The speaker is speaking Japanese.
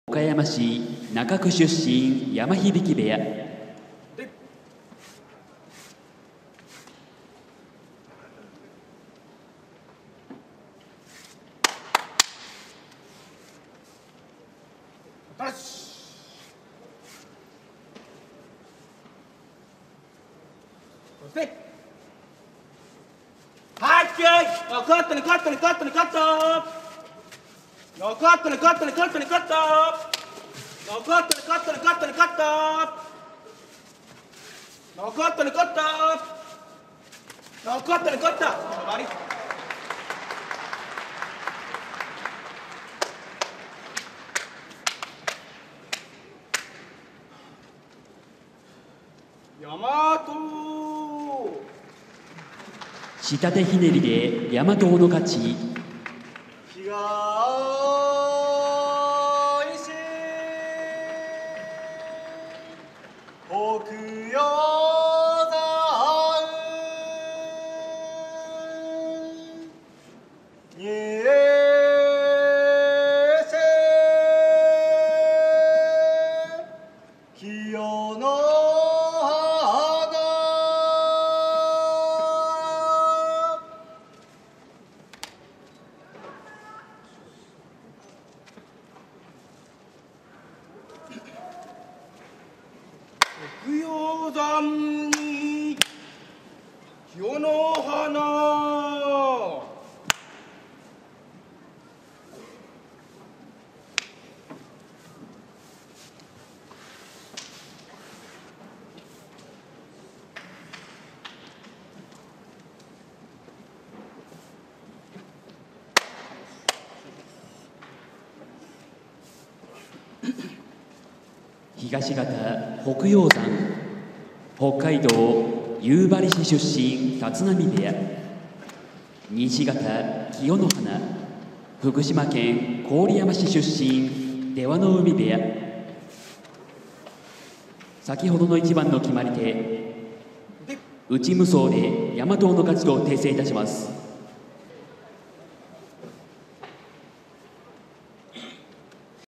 岡山市中区出身山響部屋。下手ひねりで大和の勝ち。 北陽山に清の花。 東方北陽山、北海道夕張市出身立浪部屋。西方清の花、福島県郡山市出身出羽海部屋。先ほどの一番の決まり手、内無双で大和の勝ちと訂正いたします。